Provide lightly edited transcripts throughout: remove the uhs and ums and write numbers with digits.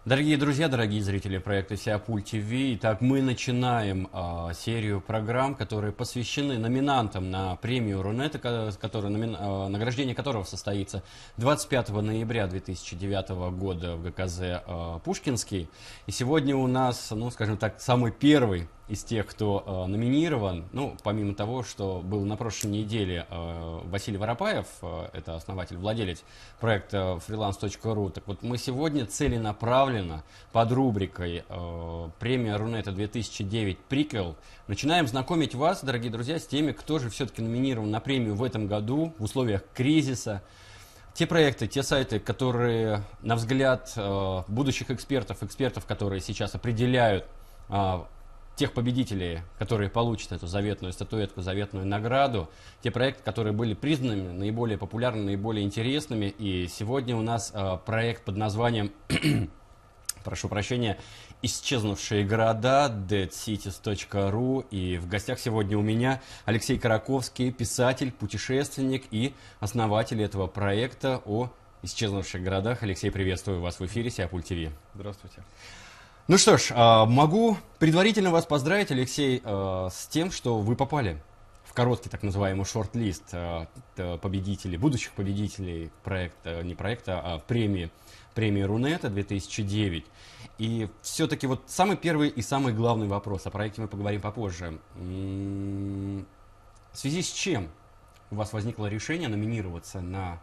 Дорогие друзья, дорогие зрители проекта Сиапуль ТВ, итак, мы начинаем серию программ, которые посвящены номинантам на премию Рунета, награждение которого состоится 25 ноября 2009 года в ГКЗ Пушкинский. И сегодня у нас, ну, скажем так, самый первый из тех, кто номинирован, ну, помимо того, что был на прошлой неделе Василий Воропаев, это основатель, владелец проекта freelance.ru, так вот мы сегодня целенаправленно под рубрикой премия Рунета 2009 Приквел начинаем знакомить вас, дорогие друзья, с теми, кто же все-таки номинирован на премию в этом году в условиях кризиса. Те проекты, те сайты, которые, на взгляд будущих экспертов, которые сейчас определяют тех победителей, которые получат эту заветную статуэтку, заветную награду, те проекты, которые были признаны наиболее популярными, наиболее интересными. И сегодня у нас проект под названием, прошу прощения, «Исчезнувшие города», deadcities.ru. И в гостях сегодня у меня Алексей Караковский, писатель, путешественник и основатель этого проекта о исчезнувших городах. Алексей, приветствую вас в эфире Сиапуль ТВ. Здравствуйте. Ну что ж, могу предварительно вас поздравить, Алексей, с тем, что вы попали в короткий так называемый шорт-лист победителей, будущих победителей проекта, не проекта, а премии Рунета 2009. И все-таки вот самый первый и самый главный вопрос, о проекте мы поговорим попозже. В связи с чем у вас возникло решение номинироваться на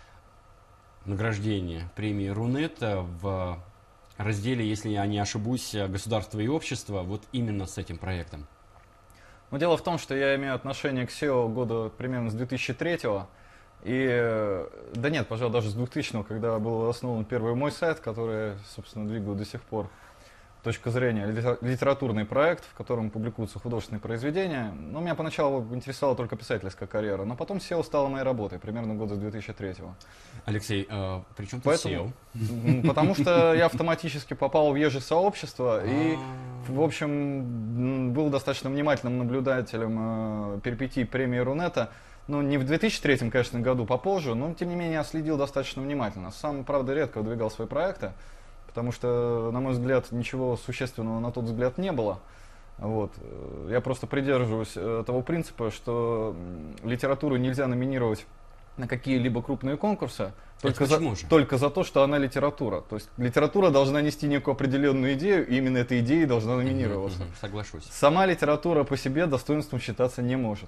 награждение премии Рунета в разделе, если я не ошибусь, «Государство и общество», вот именно с этим проектом? Но дело в том, что я имею отношение к SEO года примерно с 2003-го. И, да нет, пожалуй, даже с 2000-го, когда был основан первый мой сайт, который, собственно, двигаю до сих пор. Точка зрения, литературный проект, в котором публикуются художественные произведения. Но меня поначалу интересовала только писательская карьера, но потом SEO стала моей работой, примерно года с 2003-го. Алексей, при чем тут SEO? Потому что я автоматически попал в ЕЖ-сообщество и, в общем, был достаточно внимательным наблюдателем перипетий премии Рунета. Ну, не в 2003, конечно, году, попозже, но, тем не менее, я следил достаточно внимательно. Сам, правда, редко выдвигал свои проекты, потому что, на мой взгляд, ничего существенного на тот взгляд не было. Вот. Я просто придерживаюсь того принципа, что литературу нельзя номинировать на какие-либо крупные конкурсы только за то, что она литература. То есть литература должна нести некую определенную идею, и именно эта идея должна номинироваться. Соглашусь. Сама литература по себе достоинством считаться не может.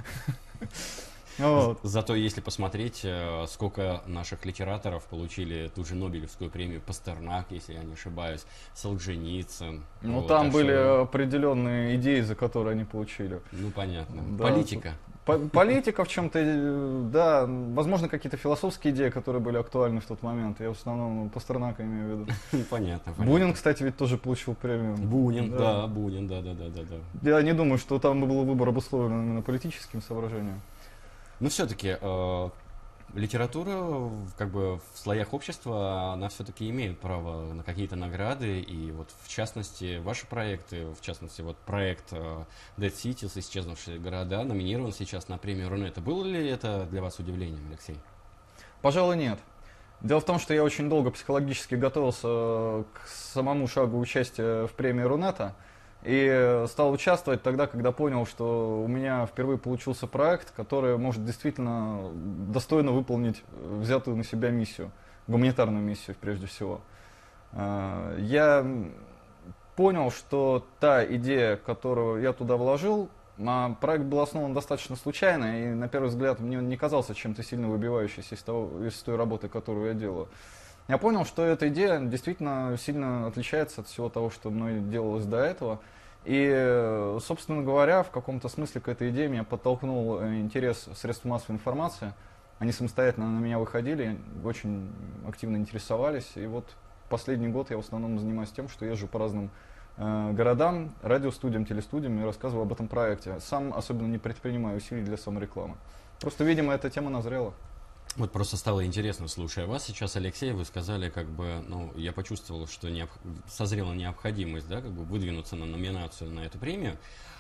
Вот. Зато если посмотреть, сколько наших литераторов получили ту же Нобелевскую премию, Пастернак, если я не ошибаюсь, Солженицын. Ну, вот, там были определенные идеи, за которые они получили. Ну, понятно. Да. Политика. Политика в чем-то, да, возможно, какие-то философские идеи, которые были актуальны в тот момент. Я в основном Пастернака имею в виду. Понятно. Бунин, кстати, ведь тоже получил премию. Бунин, да. Я не думаю, что там был выбор обусловлен именно политическим соображением. Но все-таки литература, как бы в слоях общества, она все-таки имеет право на какие-то награды, и вот в частности ваши проекты, в частности вот проект Dead Cities, «Исчезнувшие города», номинирован сейчас на премию Рунета. Было ли это для вас удивлением, Алексей? Пожалуй, нет. Дело в том, что я очень долго психологически готовился к самому шагу участия в премии Рунета. И стал участвовать тогда, когда понял, что у меня впервые получился проект, который может действительно достойно выполнить взятую на себя миссию, гуманитарную миссию прежде всего. Я понял, что та идея, которую я туда вложил, проект был основан достаточно случайно и, на первый взгляд, мне не казался чем-то сильно выбивающейся из той работы, которую я делаю. Я понял, что эта идея действительно сильно отличается от всего того, что мной делалось до этого. И, собственно говоря, в каком-то смысле к этой идее меня подтолкнул интерес средств массовой информации. Они самостоятельно на меня выходили, очень активно интересовались. И вот последний год я в основном занимаюсь тем, что езжу по разным городам, радиостудиям, телестудиям и рассказываю об этом проекте. Сам особенно не предпринимаю усилий для саморекламы. Просто, видимо, эта тема назрела. Вот просто стало интересно, слушая вас сейчас, Алексей, вы сказали, как бы, ну, я почувствовал, что созрела необходимость, да, как бы выдвинуться на номинацию на эту премию.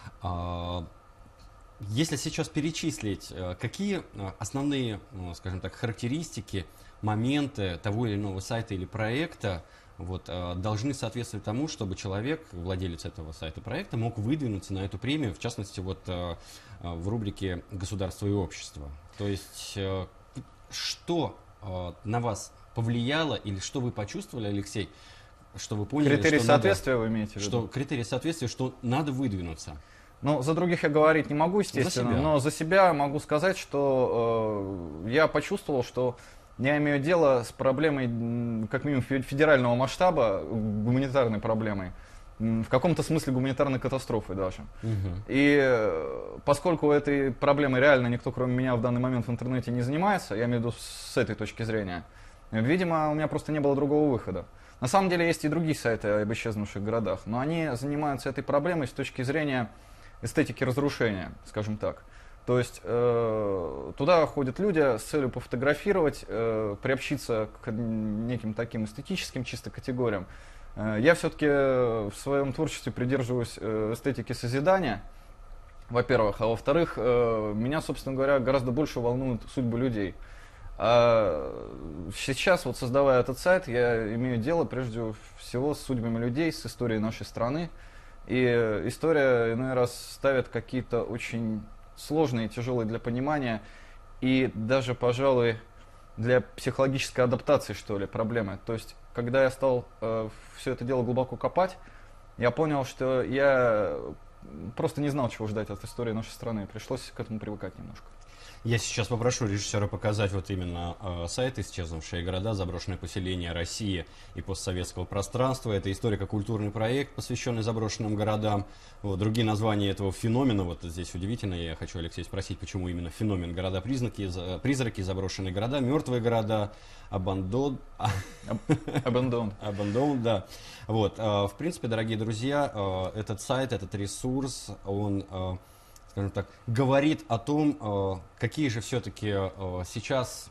Если сейчас перечислить, какие основные, скажем так, характеристики, моменты того или иного сайта или проекта вот, должны соответствовать тому, чтобы человек, владелец этого сайта проекта, мог выдвинуться на эту премию, в частности, вот, в рубрике «Государство и общество». То есть, что на вас повлияло или что вы почувствовали, Алексей, что вы поняли, Критерии что соответствия надо, вы имеете в виду? что критерии соответствия, что надо выдвинуться? Ну, за других я говорить не могу, естественно, себя. но за себя могу сказать, что я почувствовал, что я имею дело с проблемой, как минимум, федерального масштаба, гуманитарной проблемой, в каком-то смысле гуманитарной катастрофы даже. И поскольку этой проблемой реально никто, кроме меня, в данный момент в интернете не занимается, я имею в виду с этой точки зрения, видимо, у меня просто не было другого выхода. На самом деле есть и другие сайты об исчезнувших городах, но они занимаются этой проблемой с точки зрения эстетики разрушения, скажем так. То есть туда ходят люди с целью пофотографировать, приобщиться к неким таким эстетическим чисто категориям. Я все-таки в своем творчестве придерживаюсь эстетики созидания, во-первых, а во-вторых, меня, собственно говоря, гораздо больше волнуют судьбы людей. А сейчас, вот создавая этот сайт, я имею дело прежде всего с судьбами людей, с историей нашей страны. И история иной раз ставит какие-то очень сложные, тяжелые для понимания и даже, пожалуй, для психологической адаптации, что ли, проблемы. То есть, когда я стал все это дело глубоко копать, я понял, что я просто не знал, чего ждать от истории нашей страны. Пришлось к этому привыкать немножко. Я сейчас попрошу режиссера показать вот именно сайт «Исчезнувшие города. Заброшенные поселения России и постсоветского пространства». Это историко-культурный проект, посвященный заброшенным городам. Вот, другие названия этого феномена, вот здесь удивительно, я хочу, Алексей, спросить, почему именно феномен города-призраки, заброшенные города, мертвые города, Abandoned, да. Вот, в принципе, дорогие друзья, этот сайт, этот ресурс, он, скажем так, говорит о том, какие же все-таки сейчас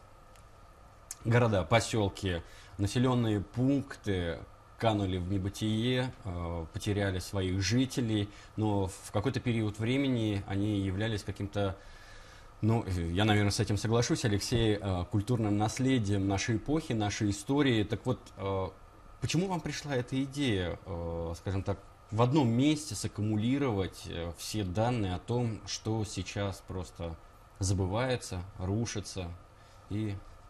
города, поселки, населенные пункты канули в небытие, потеряли своих жителей, но в какой-то период времени они являлись каким-то, ну, я, наверное, с этим соглашусь, Алексей, культурным наследием нашей эпохи, нашей истории. Так вот, почему вам пришла эта идея, скажем так, в одном месте саккумулировать все данные о том, что сейчас просто забывается, рушится и,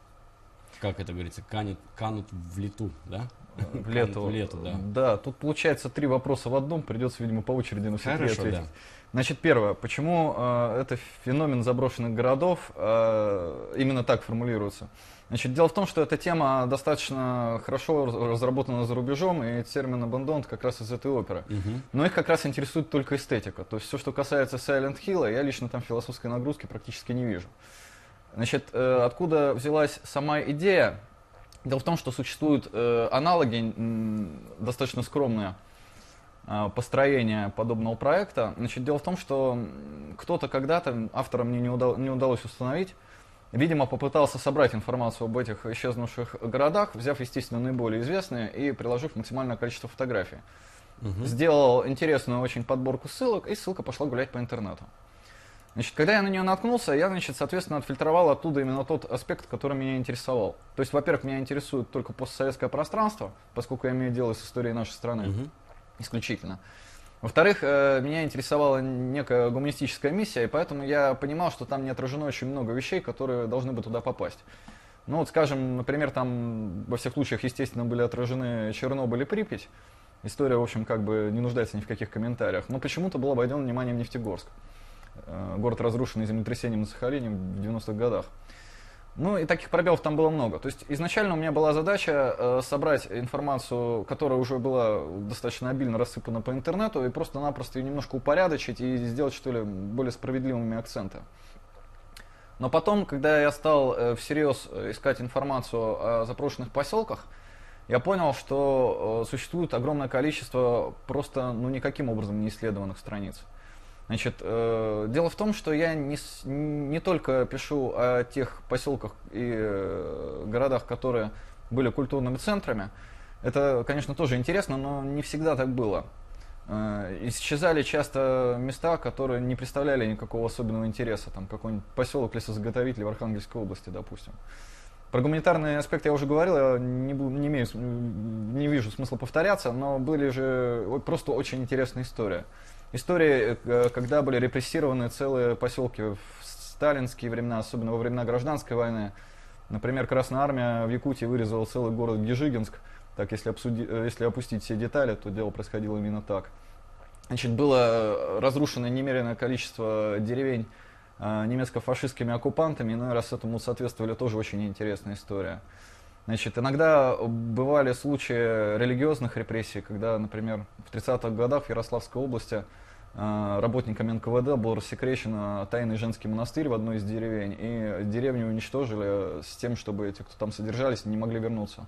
как это говорится, канут в лету, да? В лету, да. Да, тут получается 3 вопроса в одном, придется, видимо, по очереди на все 3 ответить. Да. Значит, первое, почему это феномен заброшенных городов именно так формулируется? Значит, дело в том, что эта тема достаточно хорошо разработана за рубежом, и термин abandoned как раз из этой оперы. Но их как раз интересует только эстетика. То есть все, что касается Silent Hill, я лично там философской нагрузки практически не вижу. Значит, откуда взялась сама идея? Дело в том, что существуют аналоги, достаточно скромные, построения подобного проекта. Значит, дело в том, что кто-то когда-то, авторам мне не удалось установить, видимо, попытался собрать информацию об этих исчезнувших городах, взяв, естественно, наиболее известные и приложив максимальное количество фотографий. Сделал интересную очень подборку ссылок, и ссылка пошла гулять по интернету. Значит, когда я на нее наткнулся, я, значит, соответственно, отфильтровал оттуда именно тот аспект, который меня интересовал. То есть, во-первых, меня интересует только постсоветское пространство, поскольку я имею дело с историей нашей страны исключительно. Во-вторых, меня интересовала некая гуманистическая миссия, и поэтому я понимал, что там не отражено очень много вещей, которые должны бы туда попасть. Ну вот, скажем, например, там во всех случаях, естественно, были отражены Чернобыль и Припять. История, в общем, как бы не нуждается ни в каких комментариях. Но почему-то был обойден вниманием Нефтегорск. Город, разрушенный землетрясением на Сахалине в 90-х годах. Ну и таких пробелов там было много. То есть изначально у меня была задача собрать информацию, которая уже была достаточно обильно рассыпана по интернету, и просто-напросто ее немножко упорядочить и сделать, что ли, более справедливыми акценты. Но потом, когда я стал всерьез искать информацию о запрошенных поселках, я понял, что существует огромное количество просто никаким образом не исследованных страниц. Значит, дело в том, что я не только пишу о тех поселках и городах, которые были культурными центрами. Это, конечно, тоже интересно, но не всегда так было. Исчезали часто места, которые не представляли никакого особенного интереса. Там какой-нибудь поселок лесозаготовителей в Архангельской области, допустим. Про гуманитарный аспект я уже говорил, я не вижу смысла повторяться, но были же просто очень интересная история. История, когда были репрессированы целые поселки в сталинские времена, особенно во времена гражданской войны. Например, Красная Армия в Якутии вырезала целый город Гижигинск. Так, если опустить все детали, то дело происходило именно так. Значит, было разрушено немереное количество деревень немецко-фашистскими оккупантами, но раз этому соответствовали тоже очень интересная история. Значит, иногда бывали случаи религиозных репрессий, когда, например, в 30-х годах в Ярославской области работниками НКВД был рассекречен тайный женский монастырь в одной из деревень, и деревню уничтожили с тем, чтобы те, кто там содержались, не могли вернуться.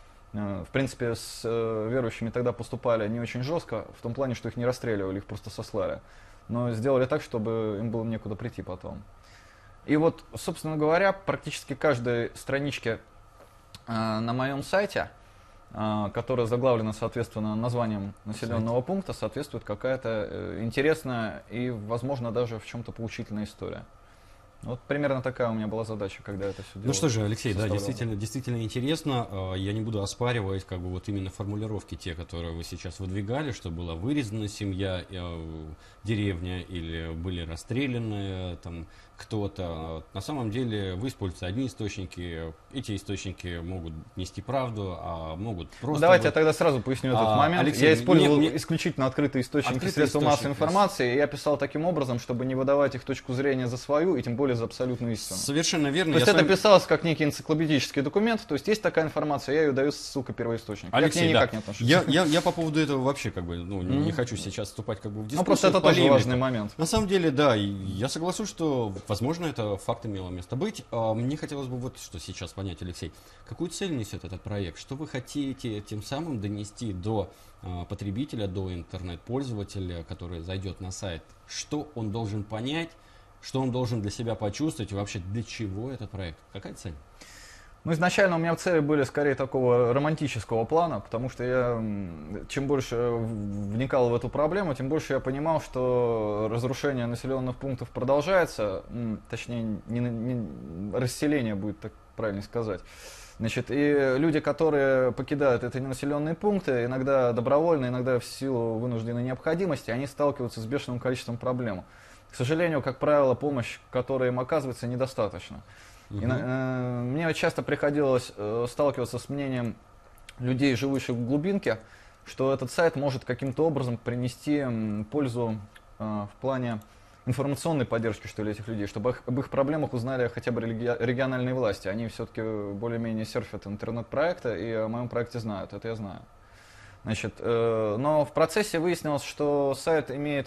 В принципе, с верующими тогда поступали не очень жестко, в том плане, что их не расстреливали, их просто сослали. Но сделали так, чтобы им было некуда прийти потом. И вот, собственно говоря, практически каждой страничке на моем сайте, которая заглавлена, соответственно, названием населенного пункта, соответствует какая-то интересная и, возможно, даже в чем-то поучительная история. Вот примерно такая у меня была задача, когда это все дело. Ну что же, Алексей, да, действительно интересно. Я не буду оспаривать как бы вот именно формулировки те, которые вы сейчас выдвигали, что была вырезана семья, деревня или были расстреляны там кто-то. На самом деле вы используете одни источники, эти источники могут нести правду, а могут просто... Давайте я тогда сразу поясню этот момент. Алексей, я использовал исключительно открытые источники средств массовой информации, и я писал таким образом, чтобы не выдавать их точку зрения за свою, и тем более за абсолютную истину. Совершенно верно. То есть это писалось как некий энциклопедический документ, то есть есть такая информация, я ее даю, ссылка, первоисточник. Алексей, я к ней никак да. не отношусь. Я по поводу этого вообще как бы не хочу сейчас вступать как бы в дискуссию. Ну просто это тоже важный момент. На самом деле, да, я соглашусь, что, возможно, это факт имело место быть. Мне хотелось бы вот что сейчас понять, Алексей. Какую цель несет этот проект? Что вы хотите тем самым донести до потребителя, до интернет-пользователя, который зайдет на сайт? Что он должен понять, что он должен для себя почувствовать и вообще для чего этот проект? Какая цель? Ну, изначально у меня цели были скорее такого романтического плана, потому что я, чем больше вникал в эту проблему, тем больше я понимал, что разрушение населенных пунктов продолжается, точнее, расселение будет, так правильно сказать. Значит, и люди, которые покидают эти населенные пункты, иногда добровольно, иногда в силу вынужденной необходимости, они сталкиваются с бешеным количеством проблем. К сожалению, как правило, помощь, которая им оказывается, недостаточно. Мне часто приходилось сталкиваться с мнением людей, живущих в глубинке, что этот сайт может каким-то образом принести пользу в плане информационной поддержки, что ли, этих людей, чтобы об их проблемах узнали хотя бы региональные власти. Они все-таки более-менее серфят интернет-проекты и о моем проекте знают, это я знаю. Значит, но в процессе выяснилось, что сайт имеет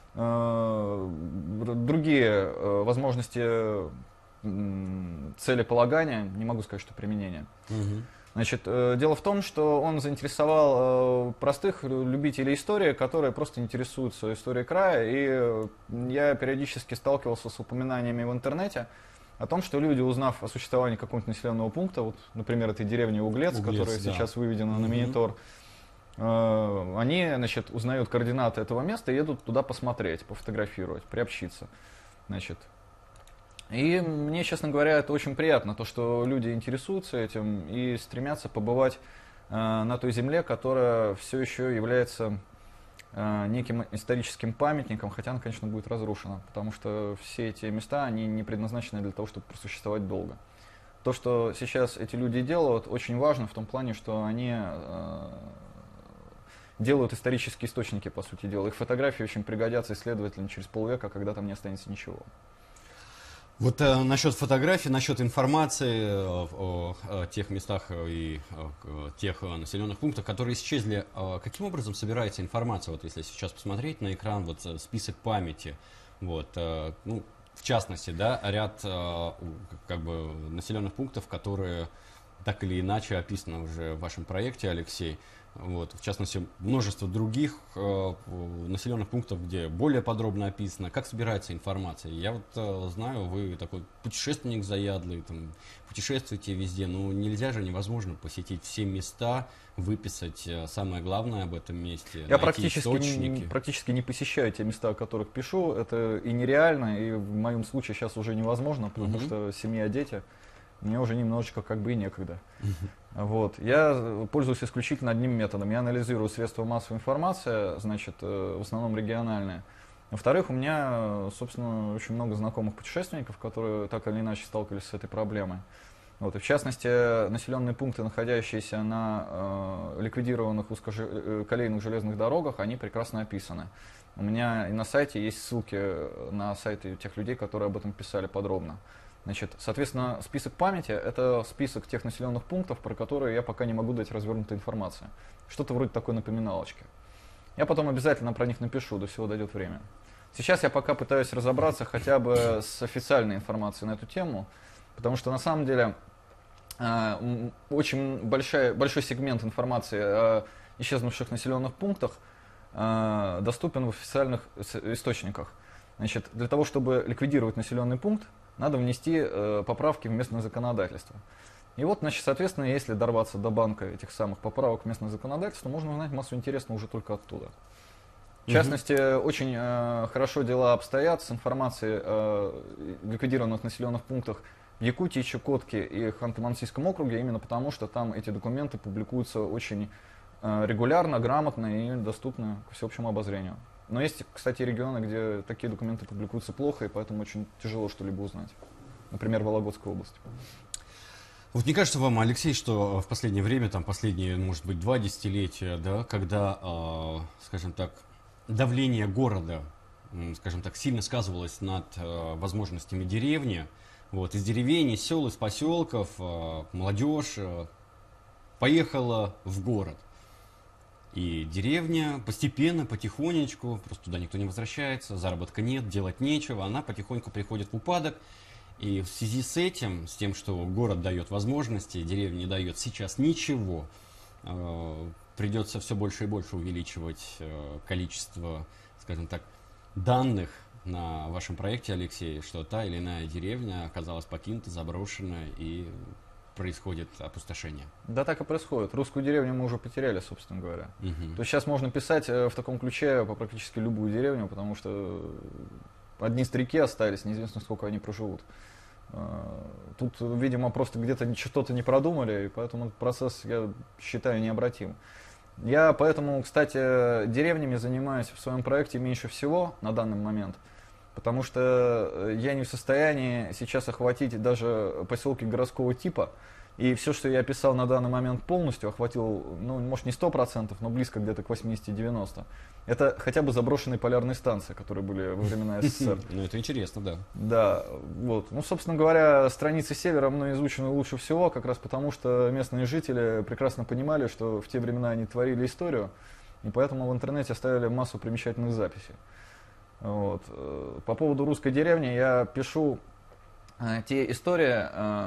другие возможности целеполагания, не могу сказать, что применение. Значит, дело в том, что он заинтересовал простых любителей истории, которые просто интересуются историей края, и я периодически сталкивался с упоминаниями в интернете о том, что люди, узнав о существовании какого-нибудь населенного пункта, вот, например, этой деревни Углец, которая сейчас выведена на Минитор, они, значит, узнают координаты этого места и едут туда посмотреть, пофотографировать, приобщиться. Значит, и мне, честно говоря, это очень приятно, то, что люди интересуются этим и стремятся побывать на той земле, которая все еще является неким историческим памятником, хотя она, конечно, будет разрушена, потому что все эти места, они не предназначены для того, чтобы просуществовать долго. То, что сейчас эти люди делают, очень важно в том плане, что они делают исторические источники, по сути дела. Их фотографии очень пригодятся исследователям через полвека, когда там не останется ничего. Вот насчет фотографий, насчет информации о тех местах и тех населенных пунктах, которые исчезли, каким образом собирается информация? Вот если сейчас посмотреть на экран, вот список памяти, вот, ну, в частности, да, ряд как бы населенных пунктов, которые так или иначе описаны уже в вашем проекте, Алексей. Вот, в частности, множество других населенных пунктов, где более подробно описано, как собирается информация. Я вот знаю, вы такой путешественник заядлый, там, путешествуете везде, но нельзя же, невозможно посетить все места, выписать самое главное об этом месте. Я практически не посещаю те места, о которых пишу, это и нереально, и в моем случае сейчас уже невозможно, потому что семья, дети. мне уже немножечко как бы и некогда. Вот. Я пользуюсь исключительно одним методом. Я анализирую средства массовой информации, значит, в основном региональные. Во-вторых, у меня, собственно, очень много знакомых путешественников, которые так или иначе сталкивались с этой проблемой. Вот. И в частности, населенные пункты, находящиеся на ликвидированных узкоколейных железных дорогах, они прекрасно описаны. У меня и на сайте есть ссылки на сайты тех людей, которые об этом писали подробно. Значит, соответственно, список памяти – это список тех населенных пунктов, про которые я пока не могу дать развернутой информации. Что-то вроде такой напоминалочки. Я потом обязательно про них напишу, до всего дойдет время. Сейчас я пока пытаюсь разобраться хотя бы с официальной информацией на эту тему, потому что на самом деле очень большой сегмент информации о исчезнувших населенных пунктах доступен в официальных источниках. Значит, для того, чтобы ликвидировать населенный пункт, надо внести поправки в местное законодательство. И вот, значит, соответственно, если дорваться до банка этих самых поправок в местное законодательство, можно узнать массу интересного уже только оттуда. В частности, очень хорошо дела обстоят с информацией о ликвидированных населенных пунктах в Якутии, Чукотке и Ханты-Мансийском округе, именно потому, что там эти документы публикуются очень регулярно, грамотно и доступны к всеобщему обозрению. Но есть, кстати, регионы, где такие документы публикуются плохо, и поэтому очень тяжело что-либо узнать. Например, Вологодская область. Вот не кажется вам, Алексей, что в последнее время, там последние, может быть, 2 десятилетия, да, когда, скажем так, давление города, скажем так, сильно сказывалось над возможностями деревни, вот, из деревень, из сел, из поселков молодежь поехала в город. И деревня постепенно, потихонечку, просто туда никто не возвращается, заработка нет, делать нечего, она потихоньку приходит в упадок. И в связи с этим, с тем, что город дает возможности, деревня не дает сейчас ничего, придется все больше и больше увеличивать количество, скажем так, данных на вашем проекте, Алексей, что та или иная деревня оказалась покинута, заброшенная и происходит опустошение. Да, так и происходит. Русскую деревню мы уже потеряли, собственно говоря. То есть сейчас можно писать в таком ключе по практически любую деревню, потому что одни старики остались, неизвестно, сколько они проживут. Тут, видимо, просто где-то что-то не продумали, и поэтому этот процесс, я считаю, необратим. Я поэтому, кстати, деревнями занимаюсь в своем проекте меньше всего на данный момент, потому что я не в состоянии сейчас охватить даже поселки городского типа, и все, что я описал на данный момент полностью, охватил, ну, может, не 100%, но близко где-то к 80-90%. Это хотя бы заброшенные полярные станции, которые были во времена СССР. Ну, это интересно, да. Да, вот. Ну, собственно говоря, страницы севера мной изучены лучше всего, как раз потому, что местные жители прекрасно понимали, что в те времена они творили историю, и поэтому в интернете оставили массу примечательных записей. Вот. По поводу русской деревни я пишу те истории,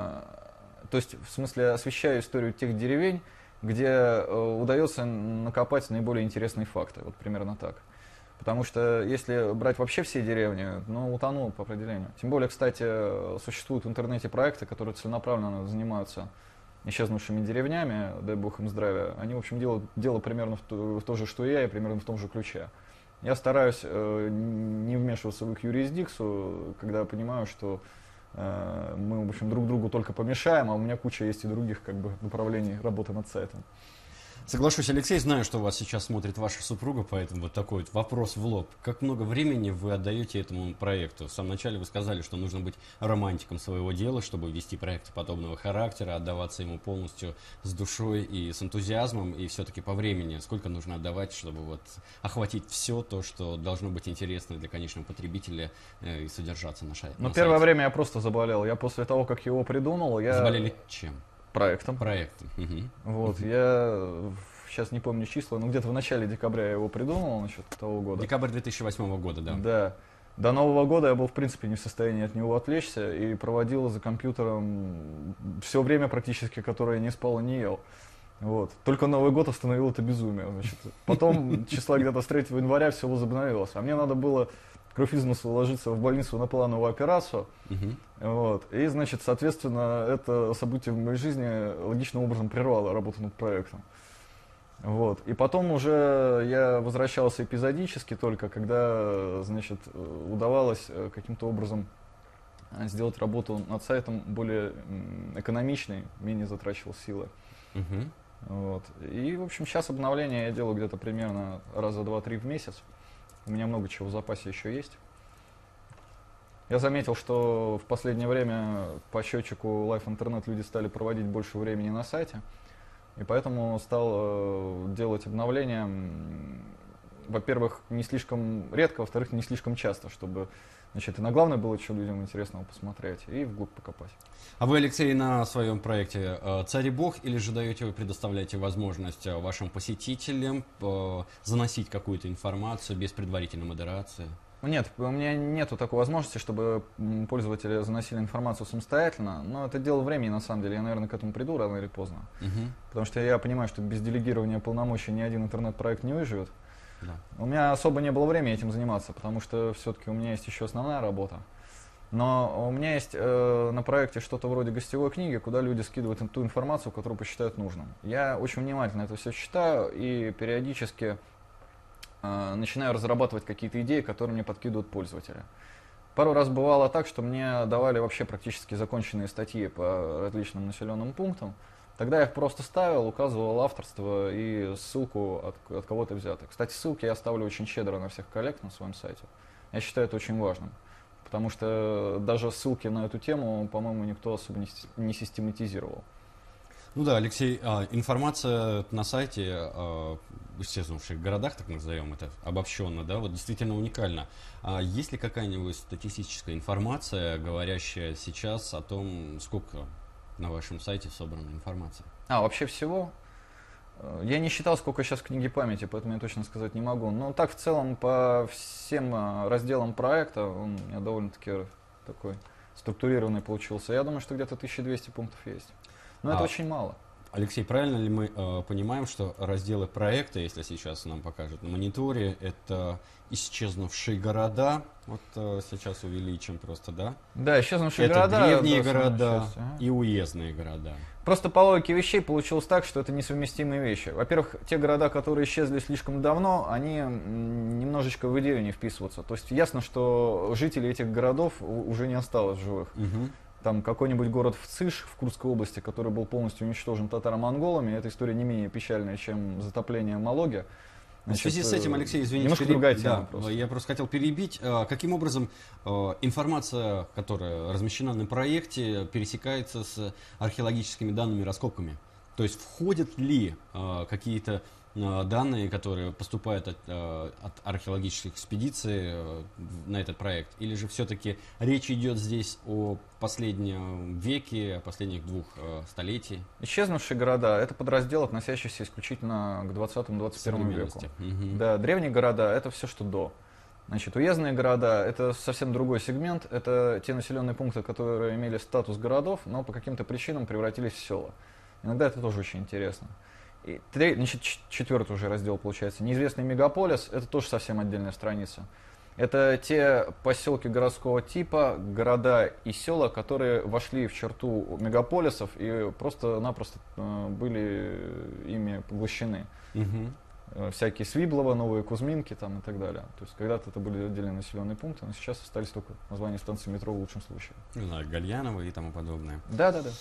то есть, в смысле, освещаю историю тех деревень, где удается накопать наиболее интересные факты. Вот примерно так. Потому что если брать вообще все деревни, ну, утону по определению. Тем более, кстати, существуют в интернете проекты, которые целенаправленно занимаются исчезнувшими деревнями, дай бог им здравия. Они, в общем, делают примерно в то же, что и я, и примерно в том же ключе. Я стараюсь не вмешиваться в их юрисдикцию, когда понимаю, что мы, в общем, друг другу только помешаем, а у меня куча есть и других как бы направлений работы над сайтом. Соглашусь, Алексей, знаю, что вас сейчас смотрит ваша супруга, поэтому вот такой вот вопрос в лоб. Как много времени вы отдаете этому проекту? В самом начале вы сказали, что нужно быть романтиком своего дела, чтобы вести проекты подобного характера, отдаваться ему полностью с душой и с энтузиазмом, и все-таки по времени сколько нужно отдавать, чтобы вот охватить все то, что должно быть интересно для конечного потребителя и содержаться на сайте? Но первое время я просто заболел. Я после того, как его придумал, Заболели чем? Проектом. Вот, я сейчас не помню числа, но где-то в начале декабря я его придумал, значит, того года. Декабрь 2008 года, да. Да. До Нового года я был, в принципе, не в состоянии от него отвлечься и проводил за компьютером все время практически, которое я не спал и не ел. Вот. Только Новый год остановил это безумие. Значит. Потом, числа где-то с 3 января, все возобновилось. А мне надо было кровь из носу ложиться в больницу на плановую операцию. Вот. И, значит, соответственно, это событие в моей жизни логичным образом прервало работу над проектом. Вот. И потом уже я возвращался эпизодически только, когда, значит, удавалось каким-то образом сделать работу над сайтом более экономичной, менее затрачивал силы. Мгм. Вот. И, в общем, сейчас обновления я делаю где-то примерно раза 2-3 в месяц. У меня много чего в запасе еще есть. Я заметил, что в последнее время по счетчику Live Internet люди стали проводить больше времени на сайте. И поэтому стал делать обновления, во-первых, не слишком редко, во-вторых, не слишком часто, чтобы, значит, и на главное было что людям интересного посмотреть, и вглубь покопать. А вы, Алексей, на своем проекте «Царь и Бог» или же даете вы, предоставляете возможность вашим посетителям заносить какую-то информацию без предварительной модерации? Нет, у меня нету такой возможности, чтобы пользователи заносили информацию самостоятельно, но это дело времени, на самом деле, я, наверное, к этому приду рано или поздно. Мгм. Потому что я понимаю, что без делегирования полномочий ни один интернет-проект не выживет. Да. У меня особо не было времени этим заниматься, потому что все-таки у меня есть еще основная работа. Но у меня есть на проекте что-то вроде гостевой книги, куда люди скидывают ту информацию, которую посчитают нужным. Я очень внимательно это все читаю и периодически начинаю разрабатывать какие-то идеи, которые мне подкидывают пользователи. Пару раз бывало так, что мне давали вообще практически законченные статьи по различным населенным пунктам. Тогда я их просто ставил, указывал авторство и ссылку от кого-то взято. Кстати, ссылки я ставлю очень щедро на всех коллег на своем сайте. Я считаю это очень важным. Потому что даже ссылки на эту тему, по-моему, никто особо не систематизировал. Ну да, Алексей, информация на сайте, в исчезнувших городах, так назовем это, обобщенно, да, вот действительно уникальна. А есть ли какая-нибудь статистическая информация, говорящая сейчас о том, сколько на вашем сайте собрана информация? Вообще всего? Я не считал, сколько сейчас книги памяти, поэтому я точно сказать не могу. Но так в целом по всем разделам проекта он у меня довольно-таки такой структурированный получился. Я думаю, что где-то 1200 пунктов есть. Но это очень мало. Алексей, правильно ли мы понимаем, что разделы проекта, если сейчас нам покажут на мониторе, это исчезнувшие города, вот сейчас увеличим просто, да? Да, исчезнувшие Это города. древние да, города часть, ага. и уездные города. Просто по логике вещей получилось так, что это несовместимые вещи. Во-первых, те города, которые исчезли слишком давно, они немножечко в идею не вписываются. То есть ясно, что жителей этих городов уже не осталось в живых. Мгм. Там какой-нибудь город в Циш в Курской области, который был полностью уничтожен татаро-монголами, эта история не менее печальная, чем затопление Малоги. В связи с этим, Алексей, извините, немножко другая тема да, просто. я просто хотел перебить. Каким образом информация, которая размещена на проекте, пересекается с археологическими данными, раскопками? То есть входят ли какие-то данные, которые поступают от археологических экспедиций на этот проект? Или же все-таки речь идет здесь о последнем веке, о последних 2 столетиях? Исчезнувшие города – это подраздел, относящийся исключительно к 20-21 веку. Мгм. Да, древние города – это все, что до. Значит, уездные города – это совсем другой сегмент. Это те населенные пункты, которые имели статус городов, но по каким-то причинам превратились в села. Иногда это тоже очень интересно. И, значит, 4-й уже раздел получается. Неизвестный мегаполис – это тоже совсем отдельная страница. Это те поселки городского типа, города и села, которые вошли в черту мегаполисов и просто-напросто были ими поглощены. Мгм. Всякие Свиблово, Новые Кузьминки там и так далее. То есть когда-то это были отдельные населенные пункты, но сейчас остались только названия станции метро в лучшем случае. Не знаю, Гальяново и тому подобное. Да-да-да.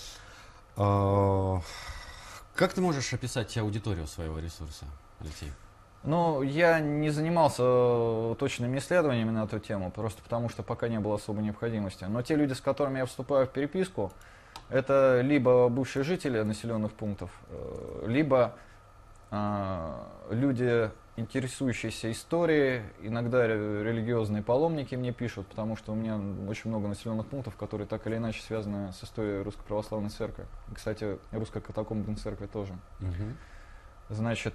Как ты можешь описать аудиторию своего ресурса, Алексей? Ну, я не занимался точными исследованиями на эту тему, просто потому что пока не было особой необходимости. Но те люди, с которыми я вступаю в переписку, это либо бывшие жители населенных пунктов, либо люди, интересующиеся историей, иногда религиозные паломники мне пишут, потому что у меня очень много населенных пунктов, которые так или иначе связаны с историей Русской Православной Церкви. Кстати, Русской Катакомбной Церкви тоже. Мгм. Значит,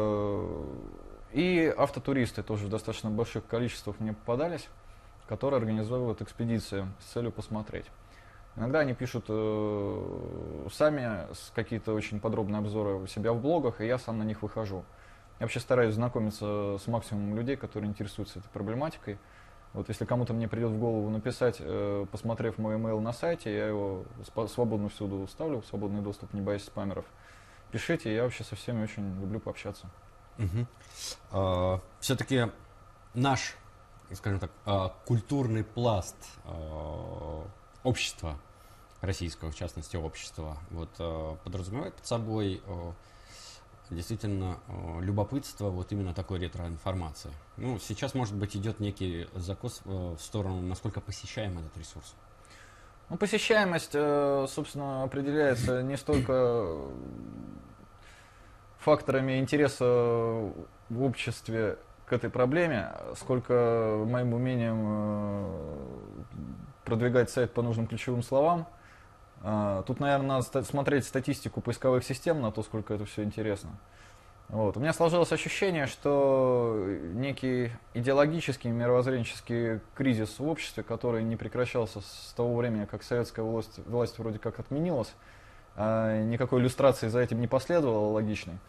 и автотуристы тоже в достаточно больших количествах мне попадались, которые организовывают экспедиции с целью посмотреть. Иногда они пишут сами какие-то очень подробные обзоры у себя в блогах, и я сам на них выхожу. Я вообще стараюсь знакомиться с максимумом людей, которые интересуются этой проблематикой. Вот если кому-то мне придет в голову написать, посмотрев мой email на сайте, я его свободно всюду ставлю, в свободный доступ, не боясь спамеров. Пишите, я вообще со всеми очень люблю пообщаться. Все-таки наш скажем так, культурный пласт общества российского, в частности, общества, вот, подразумевает под собой действительно любопытство вот именно такой ретроинформации. Ну, сейчас, может быть, идет некий закос в сторону, насколько посещаем этот ресурс. Ну, посещаемость, собственно, определяется не столько факторами интереса в обществе к этой проблеме, сколько моим умением продвигать сайт по нужным ключевым словам. Тут, наверное, надо смотреть статистику поисковых систем на то, сколько это все интересно. Вот. У меня сложилось ощущение, что некий идеологический, мировоззренческий кризис в обществе, который не прекращался с того времени, как советская власть вроде как отменилась, никакой иллюстрации за этим не последовало логичной.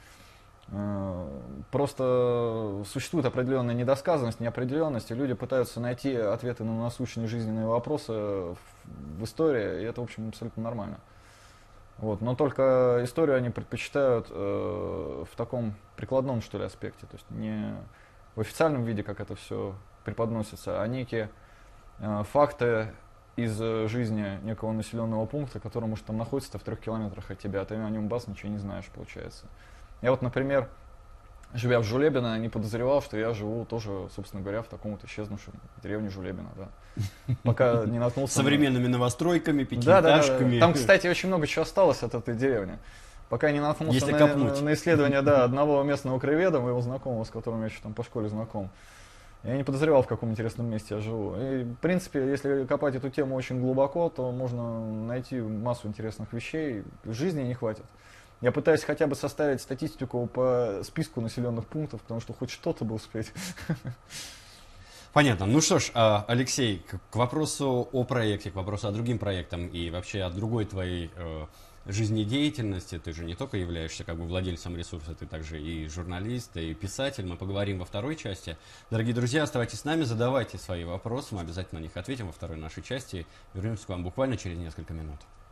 Просто существует определенная недосказанность, неопределенность, и люди пытаются найти ответы на насущные жизненные вопросы в истории, и это, в общем, абсолютно нормально. Вот. Но только историю они предпочитают в таком прикладном, что ли, аспекте, то есть не в официальном виде, как это все преподносится, а некие факты из жизни некого населенного пункта, который, может, там находится в 3 километрах от тебя, а ты о нем бац, ничего не знаешь, получается. Я вот, например, живя в Жулебино, не подозревал, что я живу тоже, собственно говоря, в таком вот исчезнувшем деревне Жулебино, да. Пока не наткнулся... Современными новостройками, пятиэтажками. Да. Там, кстати, очень много чего осталось от этой деревни. Пока не наткнулся на исследование, да, одного местного краеведа, моего знакомого, с которым я еще там по школе знаком. Я не подозревал, в каком интересном месте я живу. И, в принципе, если копать эту тему очень глубоко, то можно найти массу интересных вещей. Жизни не хватит. Я пытаюсь хотя бы составить статистику по списку населенных пунктов, потому что хоть что-то бы успеть. Понятно. Ну что ж, Алексей, к вопросу о проекте, к вопросу о другим проектам и вообще о другой твоей жизнедеятельности. Ты же не только являешься как бы владельцем ресурса, ты также и журналист, и писатель. Мы поговорим во второй части. Дорогие друзья, оставайтесь с нами, задавайте свои вопросы, мы обязательно на них ответим во второй нашей части. Вернемся к вам буквально через несколько минут.